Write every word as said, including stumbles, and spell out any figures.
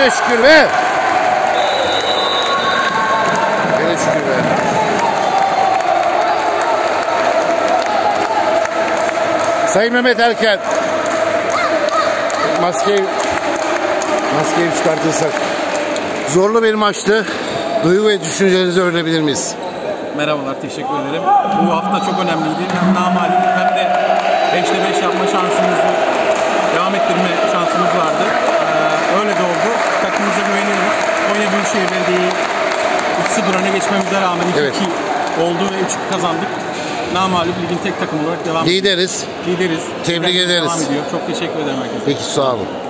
Hele şükür be. Hele şükür be. Sayın Mehmet Erken. Maskeyi maskeyi çıkartırsak. Zorlu bir maçtı. Duygu ve düşüncelerinizi öğrenebilir miyiz? Merhabalar, teşekkür ederim. Bu hafta çok önemliydi. Hem namalip hem de beşte beş yapma şansımızı devam ettirme şansımız vardı. Ee, öyle de oldu. Takımımıza güveniyoruz. Konya Büyükşehir Belediye'yi üç sıfır öne geçmemize rağmen iki iki evet. oldu ve üç iki kazandık. Namalip ligin tek takımı olarak devam ediyor. Lideriz. Lideriz. Tebrik ederiz. Devam ediyor. Çok teşekkür ederim herkese. Peki, sağ olun.